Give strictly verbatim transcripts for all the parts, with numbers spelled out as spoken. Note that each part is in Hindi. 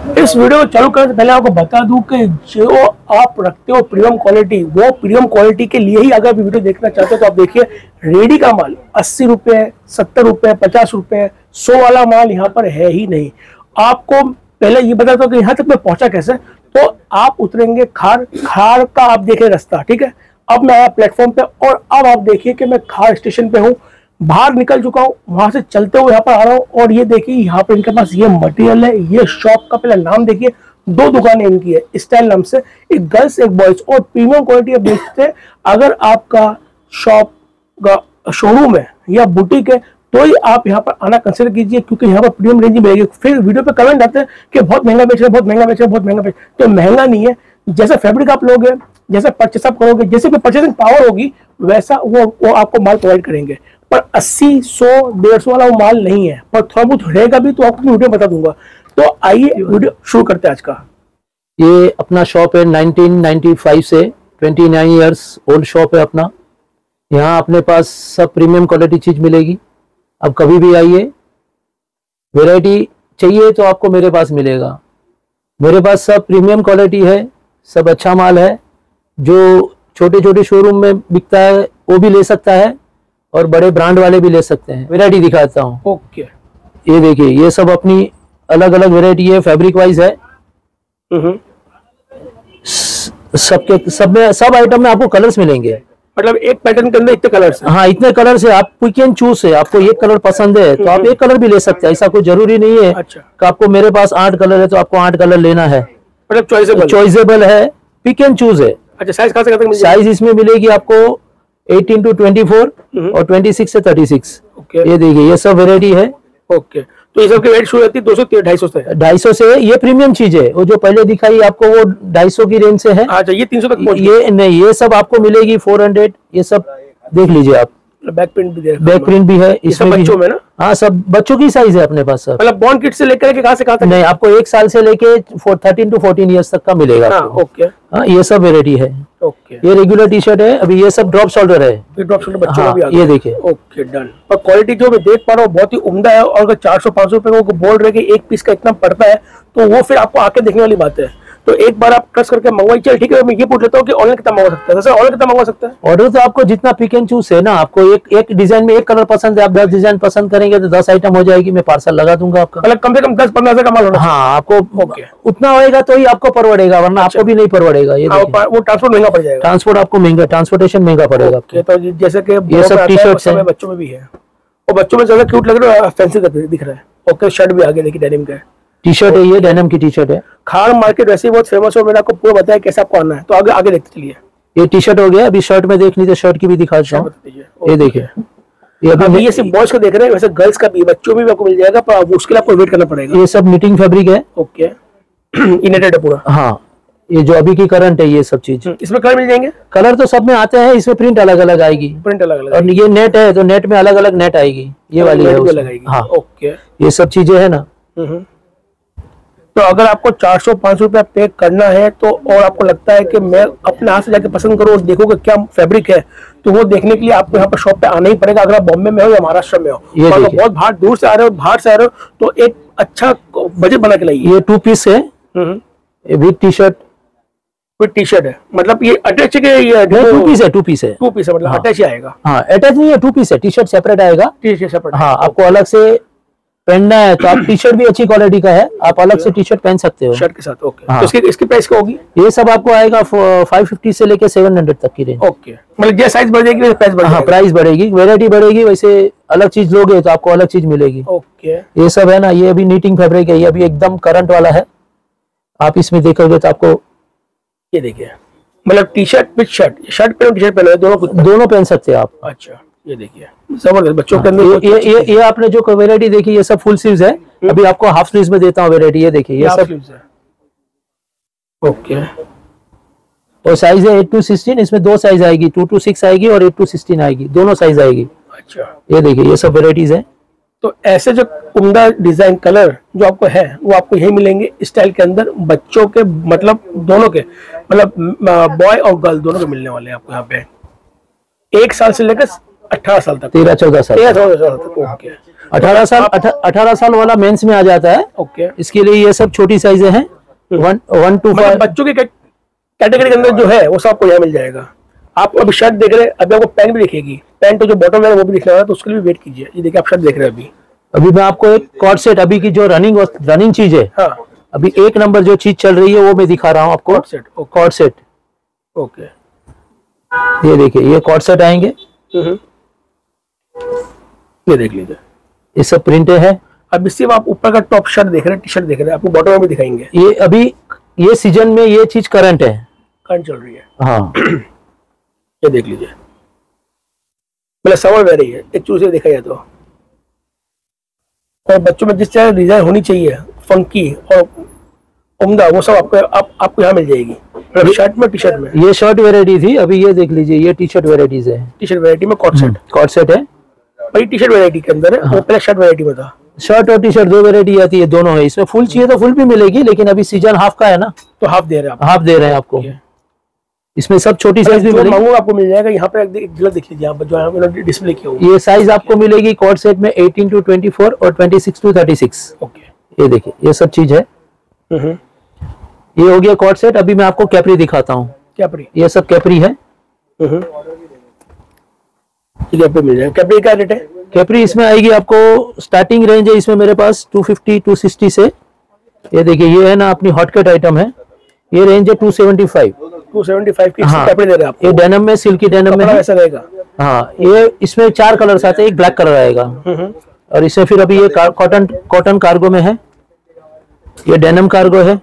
इस वीडियो को चालू करने से पहले आपको बता दूं कि जो आप रखते हो प्रीमियम क्वालिटी, वो प्रीमियम क्वालिटी के लिए ही अगर वीडियो देखना चाहते हो तो आप देखिए, रेडी का माल अस्सी रुपए, सत्तर रुपए, पचास रुपए, सौ वाला माल यहाँ पर है ही नहीं। आपको पहले ये बता दो कि यहाँ तक मैं पहुंचा कैसे। तो आप उतरेंगे खार, खार का आप देखें रास्ता, ठीक है। अब मैं आया प्लेटफॉर्म पे और अब आप देखिए कि मैं खार स्टेशन पे हूँ, बाहर निकल चुका हूँ, वहां से चलते हुए यहाँ पर आ रहा हूँ और ये देखिए यहाँ पे इनके पास ये मटेरियल है। ये शॉप का पहले नाम देखिए, दो दुकानें इनकी है स्टाइल नाम से, एक गर्ल्स एक बॉयज, और प्रीमियम क्वालिटी बेचते हैं। अगर आपका शॉप का शोरूम है या बुटीक है तो ही आप यहाँ पर आना कंसिडर कीजिए, क्योंकि यहाँ पर प्रीमियम रेंज मिलेगी। फिर वीडियो पे कमेंट आते हैं कि बहुत महंगा बेच रहे हैं, बहुत महंगा बेच रहे हैं, बहुत महंगा बेच रहे हैं। तो महंगा नहीं है, जैसा फैब्रिक आप लोगे, जैसा परचेस आप करोगे, जैसे भी परचेसिंग पावर होगी वैसा वो वो आपको माल प्रोवाइड करेंगे। पर अस्सी, सौ, डेढ़ सौ वाला वो माल नहीं है, पर थोड़ा बहुत रहेगा भी तो आपको वीडियो बता दूंगा। तो आइए वीडियो शुरू करते हैं आज का। ये अपना शॉप है नाइनटीन नाइंटी फाइव से, twenty nine years old shop है अपना। यहाँ अपने पास सब प्रीमियम क्वालिटी चीज मिलेगी। अब कभी भी आइए, वैरायटी चाहिए तो आपको मेरे पास मिलेगा। मेरे पास सब प्रीमियम क्वालिटी है, सब अच्छा माल है। जो छोटे छोटे शोरूम में बिकता है वो भी ले सकता है और बड़े ब्रांड वाले भी ले सकते हैं। वैरायटी दिखाता हूँ। ओके, ये देखिए, ये सब अपनी अलग अलग वैरायटी है, फैब्रिक वाइज है। सबके सब में सब आइटम में आपको कलर्स मिलेंगे। मतलब एक पैटर्न के अंदर इतने कलर्स हैं? हाँ, इतने कलर्स है, आप पिक एंड चूज है। आपको एक कलर पसंद है तो आप एक कलर भी ले सकते हैं, ऐसा कोई जरूरी नहीं है। अच्छा, कि आपको मेरे पास आठ कलर है तो आपको आठ कलर लेना है। मतलब चॉइसेबल चॉइसेबल है, पिक एंड चूज है। अच्छा, साइज कहाँ से कहाँ तक मिल जाएगा? साइज इसमें मिलेगी आपको एटीन टू ट्वेंटी फोर और ट्वेंटी सिक्स से थर्टी सिक्स। ओके, ये देखिए, ये सब वेरायटी है। ओके, तो ये सब की रेट शुरू होती है दो सौ ढाई सौ से? ढाई सौ से। ये प्रीमियम चीज है, वो जो पहले दिखाई आपको वो ढाई सौ की रेंज से है। अच्छा, ये तीन सौ तक पहुंच ये नहीं, ये सब आपको मिलेगी फोर हंड्रेड। ये सब देख लीजिए आप, बैक प्रिंट भी दे रखा है। बैक प्रिंट भी है इसमें भी। बच्चों में ना? हाँ, सब बच्चों की साइज है अपने पास सब। मतलब बॉर्न किट से लेकर के कहाँ से कहाँ तक? नहीं, आपको एक साल से लेके थर्टीन टू फोर्टीन इयर्स तक का मिलेगा। हाँ, ओके, हाँ, ये सब वेरायटी है। ओके, ये रेगुलर टी शर्ट है। अभी ये सब ड्रॉप शोल्डर है। ये ड्रॉप शोल्डर बच्चों हाँ, में भी आ गया। ये देखिए। Okay, done. और क्वालिटी जो मैं देख पा रहा हूँ बहुत ही उम्दा है। और अगर चार सौ पाँच सौ रुपए को बोल रहे कि एक पीस का इतना पड़ता है तो वो फिर आपको आके देखने वाली बात है। तो एक बार आप ट्रस्ट करके मंगवाई। चल ठीक है, मैं ये पूछ लेता हूँ कि ऑनलाइन कितना मंगवा सकता है? सर ऑनलाइन कितना मंगवा सकता है? ऑर्डर तो आपको जितना पिक एंड चूज है ना, आपको एक एक डिजाइन में एक कलर पसंद है, आप दस डिजाइन पसंद करेंगे तो दस आइटम हो जाएगी, मैं पार्सल लगा दूंगा आपका। मतलब कम से कम दस पंद्रह हजार का माल होना? हाँ, आपको ओके, उतना होएगा तो ही आपको परवड़ेगा, वरना आपको भी नहीं परवड़ेगा। ये वो ट्रांसपोर्ट महंगा पड़ जाएगा। ट्रांसपोर्ट आपको महंगा, ट्रांसपोर्टेशन महंगा पड़ेगा आपको। तो जैसे कि ये सब टी शर्ट्स हैं, बच्चों में भी है, और बच्चों में ज्यादा क्यूट लग रहा है, फैंसी दिख रहा है। ओके, शर्ट भी आगे देखिए, डेनिम का टी शर्ट है, ये डेनिम की टी शर्ट है। खार मार्केट वैसे ही बहुत फेमस है, मैंने आपको पूरा बताया कैसे आपको आना है। तो आगे आगे देखते चलिए। ये टी शर्ट हो गया। अभी शर्ट में देख लीजिए, शर्ट की भी दिखा देता हूँ। ये देखिए, ये अभी ये सिर्फ बॉयज का देख रहे हैं, वैसे गर्ल्स का भी, बच्चों में भी आपको मिल जाएगा, पर उसके लिए आपको वेट करना पड़ेगा। ये सब निटिंग फैब्रिक है। ओके, इनेटेड है पूरा। हाँ, ये जो अभी की करंट है ये सब चीज। इसमें कलर मिल जाएंगे? कलर तो सब में आते हैं, इसमें प्रिंट अलग अलग आएगी। प्रिंट अलग अलग, और ये नेट है तो नेट में अलग अलग नेट आएगी। ये वाली है उसमें। हाँ, ओके, ये सब चीजें है ना। तो अगर आपको चार सौ पाँच सौ रुपया पे करना है तो, और आपको लगता है कि मैं अपने हाथ से जाके पसंद करूँ और देखो कि क्या फैब्रिक है, तो वो देखने के लिए आपको यहाँ पर शॉप पे आना ही पड़ेगा। अगर आप बॉम्बे में हो या महाराष्ट्र में हो, तो अगर बहुत बाहर दूर से आ रहे हो, बाहर से आ रहे हो, तो एक अच्छा बजट बना के लाइए। ये टू पीस है with T shirt, with T shirt है। मतलब ये अटैच है? ये टू पीस है, टू पीस है, टू पीस है, मतलब अटैच ही आएगा। हाँ, अटैच नहीं है, टू पीस है। टी शर्ट सेपरेट आएगा। T shirt separate. हाँ, आपको अलग से पहनना है तो आप टी शर्ट भी अच्छी क्वालिटी का है, आप अलग से टी शर्ट पहन सकते हो शर्ट के साथ। ओके, हाँ। तो इसकी इसकी प्राइस क्या होगी? ये सब आपको आएगा फाइव फिफ्टी से लेके सेवन हंड्रेड तक की रेंज। ओके, मतलब जैसे साइज बढ़ जाएगी प्राइस बढ़ हाँ, प्राइस बढ़ेगी, वेरायटी बढ़ेगी। वैसे अलग चीज लोगे तो आपको अलग चीज मिलेगी। ओके, ये सब है ना, ये अभी नीटिंग फैब्रिक है, ये अभी एकदम करंट वाला है। आप इसमें देखोगे तो आपको ये देखिए, मतलब T shirt with shirt, shirt पहनो टी शर्ट पहनो, दोनों दोनों पहन सकते हैं आप। अच्छा, ये देखिए जबरदस्त बच्चों के अंदर। ये ये ये, ये आपने जो वेरायटी देखी ये सब फुल स्लीव्स है। अभी आपको हाफ स्लीव्स में देता हूँ वेरायटी। ये देखिए, ये सब ओके, और साइज है एट टू सिक्सटीन। इसमें दो साइज आएगी, टू टू सिक्स आएगी और एट टू सिक्सटीन आएगी, दोनों साइज आएगी। अच्छा, ये देखिए, ये सब वेराइटीज है। तो ऐसे जो उम्दा डिजाइन कलर जो आपको है वो आपको यही मिलेंगे स्टाइल के अंदर। बच्चों के मतलब दोनों के, मतलब बॉय और गर्ल दोनों के मिलने वाले हैं आपको यहाँ पे। एक साल से लेकर अठारह साल तक, तेरह चौदह साल तेरह चौदह साल तक। ओके, अठारह साल अठारह साल वाला मेंस में आ जाता है। ओके, इसके लिए ये सब छोटी साइजें हैं। वन वन टू फाइव बच्चों के कैटेगरी के अंदर जो है वो सब आपको यहाँ मिल जाएगा। आप अभी शर्ट देख रहे हैं, अभी आपको पैंट भी दिखेगी, पैंट जो बॉटम है वो भी दिखने वाला है, तो उसके लिए भी वेट कीजिए। ये देखिए आप शर्ट देख रहे हैं अभी। अभी मैं आपको एक कॉर्ड सेट, अभी की जो रनिंग रनिंग चीज है, हाँ, अभी एक नंबर जो चीज चल रही है वो मैं दिखा रहा हूँ आपको। Cord set, cord set, okay, ये देखिए ये कॉर्ड सेट आएंगे। ये देख लीजिए, ये सब प्रिंटे है। अब इससे आप ऊपर का टॉप शर्ट देख रहे हैं, टी शर्ट देख रहे हैं, आपको बॉटम में भी दिखाएंगे। ये अभी ये सीजन में ये चीज करंट है, करंट चल रही है। हाँ ये देख लीजिए, मतलब समझ में रही है एक चूजे देखा जाए तो। और बच्चों में जिस तरह डिजाइन होनी चाहिए, फंकी और उम्दा, वो सब आपको आप, आपको यहाँ मिल जाएगी, मतलब शर्ट में, टी शर्ट में। ये शर्ट वेराइटी थी, अभी ये देख लीजिए ये टी शर्ट वेराइटीज है। टी शर्ट वेराइटी में कॉर्ड सेट, कॉर्ड सेट है, वही टी शर्ट वेराइटी के अंदर है। हाँ। वो पहले शर्ट वेराइटी में था। शर्ट और टी शर्ट दो वेराइटी आती है, दोनों है। इसमें फुल चाहिए तो फुल भी मिलेगी, लेकिन अभी सीजन हाफ का है ना, तो हाफ दे रहे हैं आप। हाफ दे रहे हैं आपको। इसमें सब छोटी साइज भी मिलेगी, मांगो आपको मिल जाएगा। यहाँ पे एक झलक देख लीजिए आप, जो यहाँ डिस्प्ले किया हुआ। ये साइज आपको मिलेगी कॉर्ड सेट में अठारह टू चौबीस और छब्बीस टू छत्तीस। ओके, ये देखिए ये सब चीज है। ये हो गया कॉर्ड सेट। अभी मैं आपको कैपरी दिखाता हूँ। कैपरी, ये सब कैपरी है। कैपरी मिल जाएगा। कैपरी क्या रेट है? कैपरी इसमें आएगी आपको, स्टार्टिंग रेंज है इसमें मेरे पास दो सौ पचास दो सौ साठ से। ये देखिए ये है ना अपनी हॉट कट आइटम है, ये रेंज है दो सौ पचहत्तर दो सौ पचहत्तर की। हाँ, कैपरी दे रहे हैं आपको। ये डेनिम में, सिल्की डेनिम में ऐसा रहेगा। हाँ, ये इसमें चार कलर्स आते हैं, एक ब्लैक कलर आएगा। और इसमें फिर अभी ये कॉटन कॉटन कार्गो में है, ये डेनिम कार्गो है,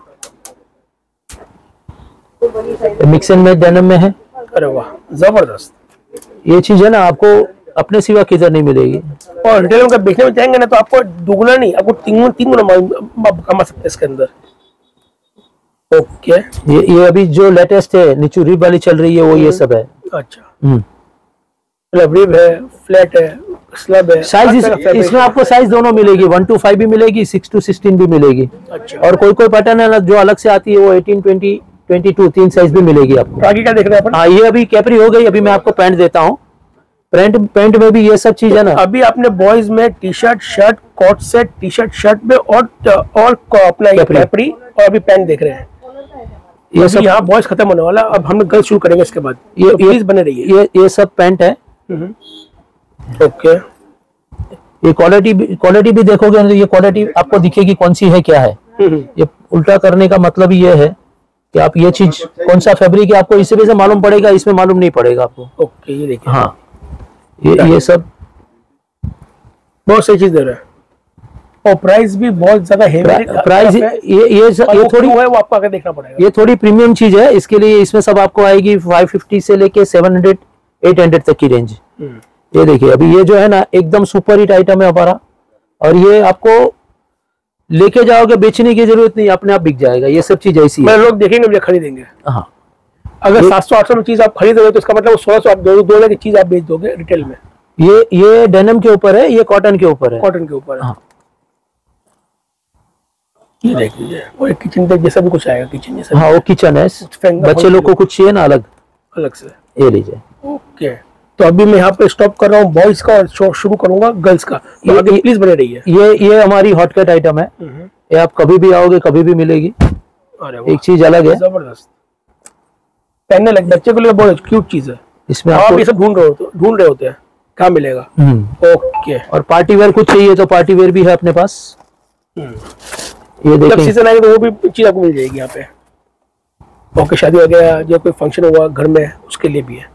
मिक्स एंड मैच डेनिम में है। अरे वाह, जबरदस्त। ये चीज है ना आपको अपने सिवा किधर नहीं मिलेगी। और रिटेल में बेचने में जाएंगे ना तो आपको दुगुना नहीं, आपको तीन तीन गुना कमा सकते हैं इसके अंदर। ओके, ये ये अभी जो लेटेस्ट है नीचे रिब वाली चल रही है वो ये सब है। अच्छा, मतलब रिब है, फ्लैट है, स्लब है। साइज इस, इसमें आपको साइज दोनों मिलेगी, वन टू फाइव भी मिलेगी, सिक्स टू सिक्सटीन भी मिलेगी। अच्छा, और कोई कोई पैटर्न है ना जो अलग से आती है वो एटीन ट्वेंटी ट्वेंटी टू तीन साइज भी मिलेगी आपको। आगे क्या देख रहे हैं अपन? हाँ, ये अभी कैपरी हो गई। अभी मैं आपको पैंट देता हूँ। पैंट पैंट में भी ये सब चीज है ना। अभी आपने बॉयज में T shirt, shirt, coat set, T shirt, shirt में और और अपना कैपरी, और अभी पैंट देख रहे हैं। ये सब यहाँ बॉयज खत्म होने वाला, अब हम गर्ल्स शुरू करेंगे इसके बाद। ये तो प्लीज बने रहिए। ये ये सब पैंट है। ओके, ये क्वालिटी क्वालिटी भी देखोगे तो ये क्वालिटी आपको दिखेगी कौन सी है क्या है। ये उल्टा करने का मतलब ये है कि आप ये चीज कौन सा फैब्रिक है आपको इसी वजह से मालूम पड़ेगा, इसमें मालूम नहीं पड़ेगा आपको। ओके, ये देखिए। हाँ, ये ये सब बहुत सही चीज दे रहा है, और प्राइस भी बहुत ज्यादा है। प्राइस ये ये ये थोड़ी है, वो आपको आगे देखना पड़ेगा। ये थोड़ी प्रीमियम चीज है, इसके लिए इसमें सब आपको आएगी पाँच सौ पचास से लेके सात सौ आठ सौ तक की रेंज। ये देखिए अभी ये जो है ना एकदम सुपर हिट आइटम है हमारा, और ये आपको लेके जाओगे, बेचने की जरूरत नहीं, अपने आप बिक जाएगा। ये सब चीज ऐसी है, लोग देखेंगे मुझे खरीदेंगे। हाँ, अगर सात सौ आठ सौ में चीज आप खरीदोगे तो इसका मतलब सोलह सौ आप दो दो हजार की चीज आप बेच दोगे रिटेल में। ये ये डेनिम के ऊपर है, ये कॉटन के ऊपर है। कॉटन के ऊपर है। हाँ, ये देख लीजिए, वो एक किचन तक जैसा भी कुछ आएगा, किचन जैसा। हाँ, वो किचन है, बच्चे लोग को कुछ चाहिए ना अलग अलग से, ये लीजिए। ओके, तो अभी मैं यहाँ पे स्टॉप कर रहा हूँ बॉयज का और शुरू करूंगा गर्ल्स का। तो आगे प्लीज बने रहिए। ये ये हमारी हॉटकट आइटम है, ये आप कभी भी आओगे कभी भी मिलेगी। अरे एक चीज अलग है, जबरदस्त, पहनने लगे बच्चे को लिए बहुत क्यूट चीज है। इसमें आप ये सब ढूंढ रहे हो ढूंढ रहे होते हैं, कहाँ मिलेगा? ओके, और पार्टी वेयर कुछ चाहिए तो पार्टी वेयर भी है अपने पास। ये जब सीजन आएगा तो वो भी चीज आपको मिल जाएगी यहाँ पे। ओके, शादी वगैरह जो कोई फंक्शन हुआ घर में उसके लिए भी है,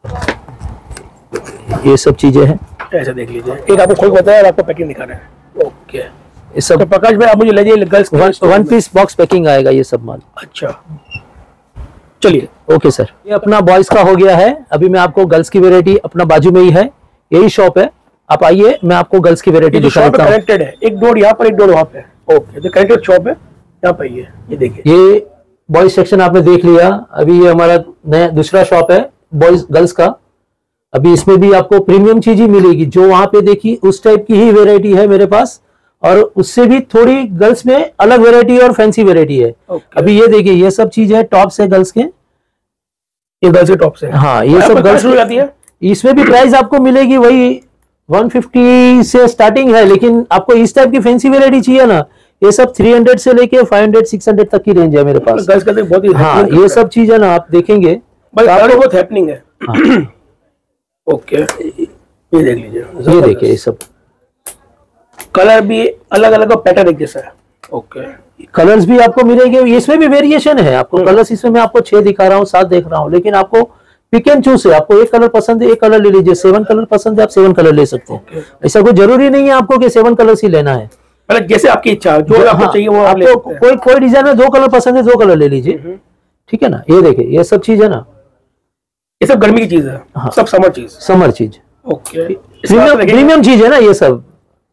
ये सब चीजें हैं। ऐसा देख लीजिए, एक आपको खोल बताया और आपको पैकिंग दिखा रहे हैं। ओके, ये सब तो प्रकाश भाई आप मुझे ले जाइए girls one, one piece box packing आएगा ये सब माल। अच्छा, चलिए। ओके सर, ये अपना बॉयज का हो गया है। अभी मैं आपको गर्ल्स की वैरायटी अपना बाजू में ही है, यही शॉप है, आप आइए मैं आपको गर्ल्स की वैरायटी दिखाता हूं। कनेक्टेड है, एक डोर यहाँ पर एक डोर वहाँ पे। ओके, तो कनेक्टेड शॉप है, यहाँ पे ये ये देखिए। ये बॉयज सेक्शन आपने देख लिया। अभी ये हमारा नया दूसरा शॉप है बॉयज गर्ल्स का। अभी इसमें भी आपको प्रीमियम चीज ही मिलेगी, जो वहां पे देखी उस टाइप की ही वैरायटी है मेरे पास, और उससे भी थोड़ी गर्ल्स में अलग वैरायटी और फैंसी वैरायटी है। okay. अभी ये देखिए ये सब चीज है, टॉप्स है गर्ल्स के, ये गर्ल्स के टॉप्स है। हाँ, ये सब गर्ल्स हो जाती है। इसमें भी प्राइस आपको मिलेगी वही वन फिफ्टी से स्टार्टिंग है, लेकिन आपको इस टाइप की फैंसी वैरायटी चाहिए ना, ये सब थ्री हंड्रेड से लेके फाइव हंड्रेड सिक्स हंड्रेड तक की रेंज है मेरे पास। गर्ल्स का बहुत ही हाँ, ये सब चीज है ना, आप देखेंगे भाई आपको बहुत हैपनिंग है। हाँ। ओके, ये देख लीजिए, ये देखिए, ये सब कलर भी अलग अलग पैटर्न एक जैसा है। ओके, कलर्स भी आपको मिलेंगे, इसमें भी वेरिएशन है आपको। कलर्स इसमें मैं आपको छह दिखा रहा हूँ, सात देख रहा हूँ, लेकिन आपको पिक एंड चूज है। आपको एक कलर पसंद है, एक कलर ले लीजिए। सेवन कलर पसंद है, आप सेवन कलर ले सकते हैं। okay. ऐसा कोई जरूरी नहीं है आपको कि सेवन कलर ही लेना है, मतलब जैसे आपकी इच्छा, जो हाँ, आपको चाहिए वो आप ले सकते हैं। कोई कोई डिजाइन में दो कलर पसंद है, दो कलर ले लीजिए, ठीक है ना। ये देखिए, ये सब चीज है ना, ये सब गर्मी की चीज है। हाँ। सब समर चीज, समर चीज। ओके, प्रीमियम चीज है ना ये सब।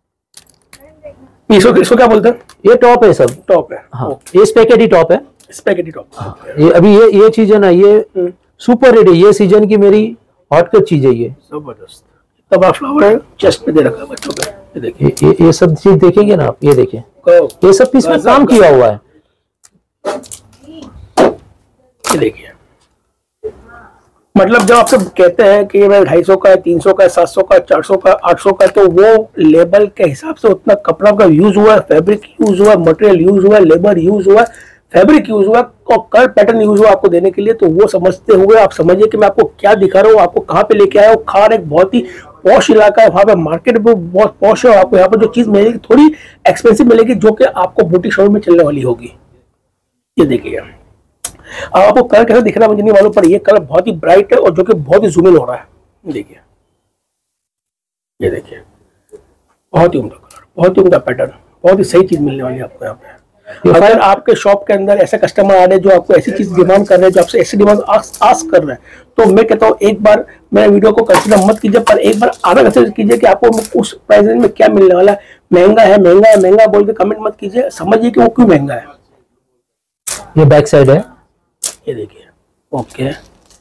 इसको इसको क्या बोलते हैं? ये टॉप है, सब टॉप है। हाँ, ये स्पेगेटी टॉप है, स्पेगेटी टॉप। हाँ, ये अभी ये ये चीज है ना, ये सुपर रेट है, ये सीजन की मेरी हॉटकट चीज है ये। जबरदस्त, तब फ्लावर है, चेस्ट पे दे रखा है बच्चों पे। ये देखिए, ये, ये, ये सब चीज देखेंगे ना आप, ये देखिए, ये सब पीस में काम किया हुआ है। ये देखिए, मतलब जब आप सब कहते हैं कि मैं ढाई सौ का है, तीन सौ का है, सात सौ का, चार सौ का, आठ सौ का, तो वो लेबल के हिसाब से उतना कपड़ा का यूज हुआ है, फैब्रिक यूज हुआ है, मटेरियल यूज हुआ है, लेबर यूज हुआ है, फैब्रिक यूज हुआ है और कलर पैटर्न यूज हुआ आपको देने के लिए। तो वो समझते हुए आप समझिए कि मैं आपको क्या दिखा रहा हूँ, आपको कहाँ पे लेके आया हूँ। खार एक बहुत ही पॉश इलाका है, वहाँ पे मार्केट भी बहुत पॉश है। आपको यहाँ पर जो चीज मिलेगी थोड़ी एक्सपेंसिव मिलेगी, जो कि आपको बुटीक शोरूम में चलने वाली होगी। ये देखिए, अब आपको कलर कैसे दिख रहा है मुझे नहीं मालूम, पर ये कलर बहुत ही ब्राइट है और जो कि बहुत ही जूम इन हो रहा है। देखिए, ये देखिए, बहुत ही उम्दा कलर, बहुत ही उम्दा पैटर्न, बहुत ही सही चीज मिलने वाली है आपको यहाँ पे। अगर आपके शॉप के अंदर ऐसे कस्टमर आ रहे हैं जो आपको ऐसी चीज डिमांड कर रहे हैं, जो आपसे ऐसी डिमांड आस्क कर रहे हैं, तो मैं कहता हूँ एक बार मेरे वीडियो को कंसिडर मत कीजिए, पर एक बार आधा कंसिडर कीजिए कि आपको उस प्राइस रेंज में क्या मिलने वाला है। महंगा है, महंगा है, महंगा बोल के कमेंट मत कीजिए, समझिए कि वो क्यों महंगा है। ये बैक साइड है, ये देखिए, ओके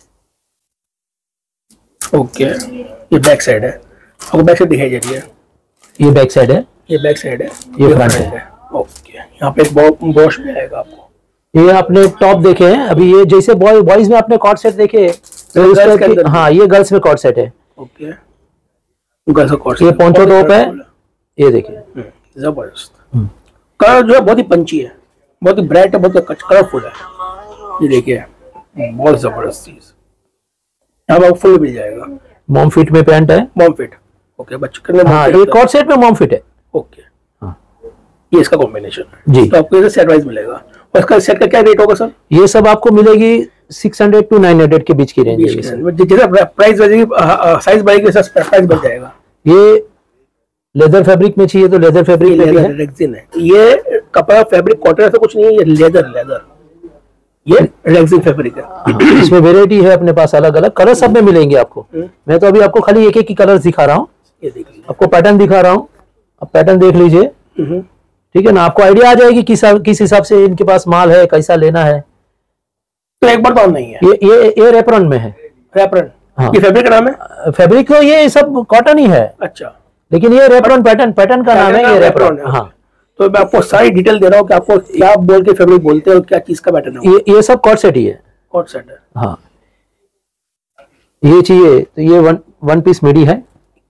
ओके, ये बैक साइड है, आपको बैक साइड दिखाई दे रही है। ये बैक साइड है, ये बैक साइड है, ये फ्रंट है। ओके, यहाँ पे एक बॉश भी आएगा आपको। ये आपने टॉप देखे हैं अभी, ये जैसे बॉय बॉयज में आपने कॉर्ड सेट देखे, तो इस टाइप के, हाँ, ये गर्ल्स में कॉर्ड सेट है। ओके, गर्ल्स का कॉर्ड सेट। ये पोंचो टॉप है, ये देखिए, जबरदस्त कलर जो है, बहुत ही पंची है, बहुत ही ब्राइट है, बहुत कलरफुल है। ये देखिए, बहुत जबरदस्त चीज, यहाँ पर फुल मिल जाएगा। मॉम फिट में पैंट है, मॉम फिट। ओके, बच्चों के हाँ, ये कॉर्ड सेट में मॉम फिट है। ओके, हाँ, ये इसका कॉम्बिनेशन है जी। तो आपको ये सेट वाइज मिलेगा। और इसका सेट का क्या रेट होगा सर? ये सब आपको मिलेगी six hundred to nine hundred के बीच की रेंज है। जैसे प्राइस बढ़ेगी, साइज बढ़ेगी, प्राइस बढ़ जाएगा। ये लेदर फैब्रिक में चाहिए तो लेदर फैब्रिक में भी है। रेक्सिन है, ये कपड़ा फैब्रिक कॉटन ऐसा कुछ नहीं है, ये लेदर लेदर ये रेक्सिन फैब्रिक है। हाँ, इसमें वेरायटी है अपने पास, अलग अलग कलर सब में मिलेंगे आपको। मैं तो अभी आपको खाली एक एक की कलर दिखा रहा हूँ, ये देख लीजिए, आपको पैटर्न दिखा रहा हूँ, आप पैटर्न देख लीजिए, ठीक है ना। आपको आइडिया आ जाएगी किस किस हिसाब से इनके पास माल है, कैसा लेना है। तो एक बार तो नहीं है, ये ये ये रेपरन में है। रेपरन, हाँ, ये फैब्रिक का नाम है? फैब्रिक तो ये सब कॉटन ही है। अच्छा, लेकिन ये रेपरन पैटर्न पैटर्न का नाम है, ये रेपरन। हाँ, तो मैं आपको सारी डिटेल दे रहा हूँ कि आपको क्या बोल के फैब्रिक बोलते हैं और क्या चीज का पैटर्न है। ये ये सब कॉट सेट ही है, कॉट सेट है। हाँ, ये चाहिए तो ये वन वन पीस मिडी है,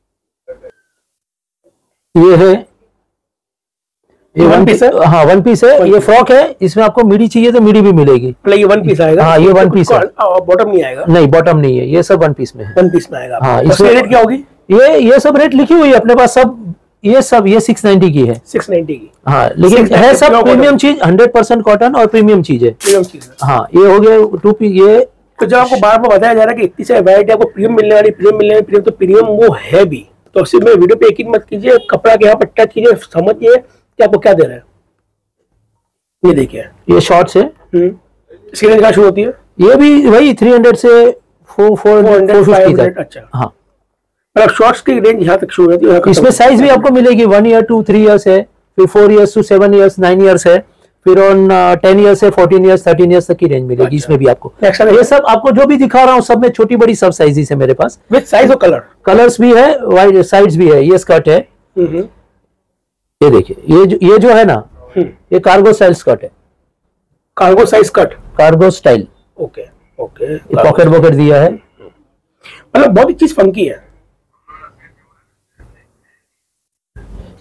ये है, ये वन पीस है। हाँ, वन पीस है, ये फ्रॉक है, इसमें आपको मिडी चाहिए तो मिडी भी मिलेगी। ये वन पीस आएगा? हाँ, ये वन पीस है, बॉटम नहीं आएगा? नहीं, बॉटम नहीं है, ये सब वन पीस में है। वन पीस में आएगा। हाँ, इसमें रेट क्या होगी? ये ये सब रेट लिखी हुई है अपने पास सब, ये सब ये सिक्स नाइन्टी की है। सिक्स नाइन्टी की, हाँ, लेकिन है सब प्रीमियम चीज, हंड्रेड परसेंट कॉटन और प्रीमियम चीज है। प्रीमियम चीज है। हाँ, ये हो गया टू पी। ये तो जब आपको बार बार बताया जा रहा है कि इतनी सारी वैरायटी आपको प्रीमियम मिलने वाली, प्रीमियम मिलने वाली, प्रीमियम, तो प्रीमियम वो है भी। तो सिर्फ में वीडियो पे यकीन मत कीजिए, कपड़ा के यहाँ पर टच कीजिए, समझिए कि आपको क्या दे रहा है। ये देखिए, ये शॉर्ट्स है, इसकी रेंज कहाँ शुरू होती है? ये भी वही थ्री हंड्रेड से फोर फोर हंड्रेड फिफ्टी तक। अच्छा, हाँ, मतलब शॉर्ट्स की रेंज यहाँ तक शुरू होती है। इसमें साइज भी आपको मिलेगी, one year to three years है, फिर four years to seven years, nine years है, फिर ऑन टेन इयर्स से फोर्टीन इयर्स, थर्टीन इयर्स तक की रेंज मिलेगी। अच्छा, इसमें भी आपको ये सब आपको जो भी दिखा रहा हूँ सब में छोटी बड़ी सब साइजेस है मेरे पास, विद साइज और कलर, कलर्स भी है, वाइड साइड्स भी है। ये स्कर्ट है, ये देखिए, ये जो ये जो है ना, ये कार्गो स्टाइल स्कर्ट है। Cargo size skirt, cargo style. Okay okay, pocket वॉकेट दिया है, मतलब बहुत ही चीज फंकी है।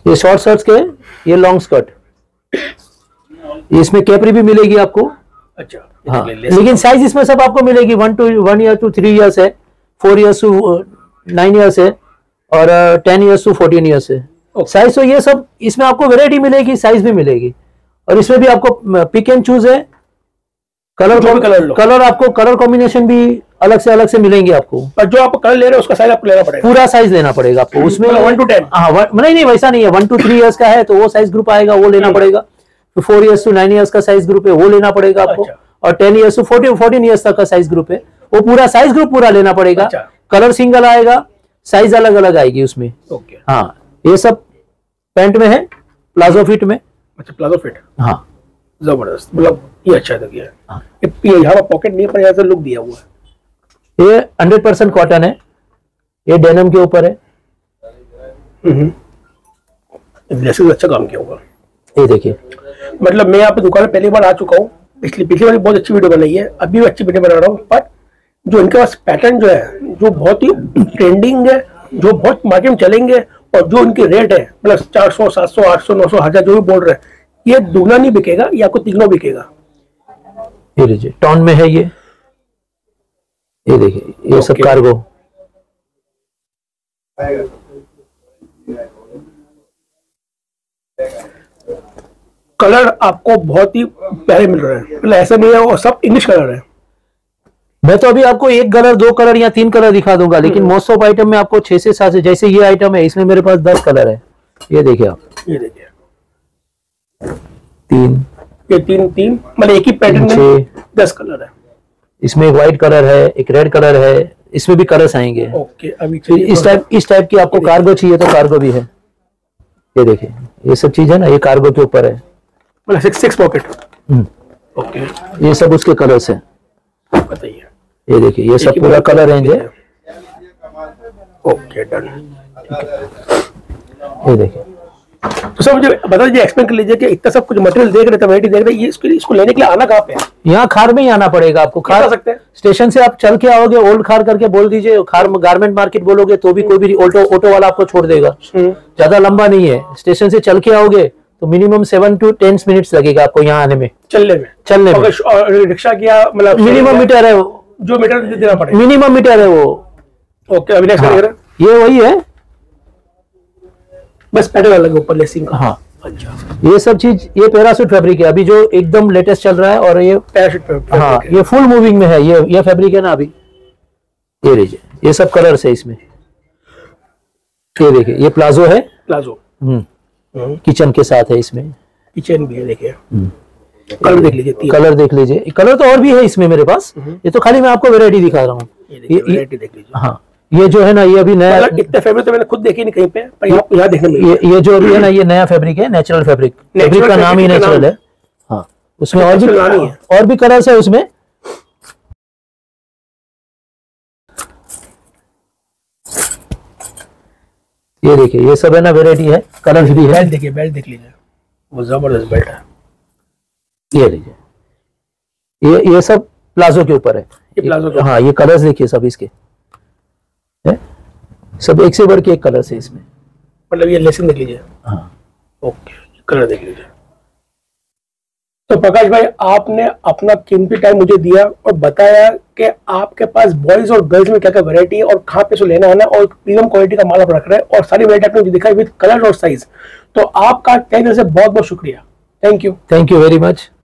ये शॉर्ट शर्ट्स के, ये लॉन्ग स्कर्ट, इसमें कैपरी भी मिलेगी आपको। अच्छा हाँ, लेकिन साइज इसमें सब आपको मिलेगी, one to one year to three years है, four years to nine years है, और ten years to fourteen years है। साइज तो ये सब इसमें आपको वेराइटी मिलेगी, साइज भी मिलेगी, और इसमें भी आपको पिक एंड चूज है। कलर कलर कलर आपको कलर कॉम्बिनेशन भी अलग से अलग से मिलेंगे आपको। पर जो आप कलर ले रहे हैं उसका साइज आपको लेना पड़ेगा, पूरा साइज लेना पड़ेगा आपको। उसमें वन टू टेन हाँ, नहीं नहीं वैसा नहीं है, वन टू थ्री ईयर्स का है तो वो साइज ग्रुप आएगा, वो लेना पड़ेगा। तो four years to nine years का साइज ग्रुप है, वो लेना पड़ेगा आपको। अच्छा। और ten years to fourteen fourteen years तक का साइज ग्रुप है, वो पूरा साइज ग्रुप पूरा लेना पड़ेगा। अच्छा। कलर सिंगल आएगा, साइज अलग अलग आएगी उसमें। ओके। हाँ, ये सब पैंट में है, प्लाजो फिट में। अच्छा, प्लाजो फिट। हाँ, जबरदस्त, मतलब ये अच्छा लग गया। ये यहाँ पॉकेट नहीं पर यहाँ से लुक दिया हुआ है। ये हंड्रेड परसेंट कॉटन है, ये डेनिम के ऊपर है। जैसे अच्छा काम किया हुआ। ये देखिए, मतलब मैं यहाँ पे दुकान में पहली बार आ चुका हूँ, पिछली पिछली बार बहुत अच्छी वीडियो बनाई है, अभी भी अच्छी वीडियो बना रहा हूँ, पर जो इनके पास पैटर्न जो है, जो बहुत ही ट्रेंडिंग है, जो बहुत मार्केट में चलेंगे, और जो इनके रेट है, मतलब चार सौ सात सौ आठ सौ नौ सौ हजार जो भी बोल रहे हैं, ये दूना नहीं बिकेगा, ये आपको तीनों बिकेगा। ये लीजिए, टॉन में है ये ये देखिए, ये सब कार्गो। कलर आपको बहुत ही प्यारे मिल रहे हैं, मतलब ऐसा नहीं है, वो सब इंग्लिश कलर है। मैं तो अभी आपको एक कलर, दो कलर या तीन कलर दिखा दूंगा, लेकिन मोस्ट ऑफ आइटम में आपको छह से सात से, जैसे ये आइटम है इसमें मेरे पास दस कलर है। ये देखिए आप, ये देखिए तीन, ये तीन तीन मतलब एक ही पैटर्न में दस कलर है। इसमें एक व्हाइट कलर है, एक रेड कलर है, इसमें भी कलर्स आएंगे। ओके, अभी फिर इस टाइप इस टाइप की आपको कार्गो चाहिए तो कार्गो भी है। ये देखिए, ये सब चीज है ना, ये कार्गो के ऊपर है, मतलब सिक्स सिक्स पॉकेट। ओके, ये सब उसके कलर्स हैं। बताइए, ये देखिए, ये सब पूरा कलर रेंज है। Okay, done. ये देखिए, तो सर मुझे बता दीजिए, एक्सप्लेन कर लीजिए कि इतना सब कुछ मटेरियल देख रहे थे, वैरायटी देख रहे हैं, ये इसको इसको लेने के लिए आना कहाँ पे है? यहाँ खार में ही आना पड़ेगा आपको। खार सकते हैं स्टेशन से आप चल के आओगे, ओल्ड खार करके बोल दीजिए, खार गारमेंट मार्केट बोलोगे तो भी कोई भी ऑटो ऑटो वाला आपको छोड़ देगा। ज्यादा लंबा नहीं है, स्टेशन से चल के आओगे तो minimum seven to ten minutes लगेगा आपको यहाँ आने में, चलने में चलने में। रिक्शा किया मतलब मिनिमम मीटर है, जो मीटर देना पड़ेगा, मिनिमम मीटर है वो। ओके, अभी नेक्स्ट हाँ, ये वही है, बस पैटर्न अलग है ऊपर लेसिंग का। हाँ, अच्छा, ये सब चीज, ये पैराशूट फैब्रिक है अभी जो एकदम लेटेस्ट चल रहा है, और ये पैराशूट, हाँ, ये फुल मूविंग में है, ये ये फैब्रिक है ना अभी। ये लीजिए, ये सब कलर्स है इसमें। ये देखिए, ये प्लाजो है, प्लाजो हम्म किचन के साथ है इसमें। किचन भी है, देखिए कलर देख लीजिए, कलर देख लीजिए, कलर तो और भी है इसमें मेरे पास, ये तो खाली मैं आपको वैरायटी दिखा रहा हूँ। ये वैरायटी देख लीजिए। हाँ, ये जो है ना, ये अभी नया, इतने फैब्रिक तो मैंने खुद देखे नहीं कहीं पे, पर यहाँ यहाँ देखने में ये ये जो अभी है ना, ये नया फैब्रिक है, नेचुरल फैब्रिक। फैब्रिक का नाम ही नेचुरल है। हाँ, उसमें और भी और भी कलर्स है उसमें। ये देखिए, ये सब है ना वैरायटी है, कलर्स भी है। बेल्ट देखिए, बेल्ट देख लीजिए, वो जबरदस्त बेल्ट है। ये लीजिए, ये ये सब प्लाजो के ऊपर है। ये प्लाजो के, हाँ, ये कलर्स देखिए सब इसके है, सब एक से बढ़ के एक कलर है इसमें। मतलब ये लेसिंग देख लीजिए। हाँ, ओके, कलर देख लीजिए। तो प्रकाश भाई, आपने अपना कीमती टाइम मुझे दिया और बताया कि आपके पास बॉयज और गर्ल्स में क्या क्या वैरायटी है और कहाँ पे से लेना है ना, और प्रीमियम क्वालिटी का माल आप रख रहे हैं, और सारी वैरायटी आपने मुझे दिखाई विद कलर और साइज। तो आपका तहे दिल से बहुत बहुत शुक्रिया। Thank you, thank you very much.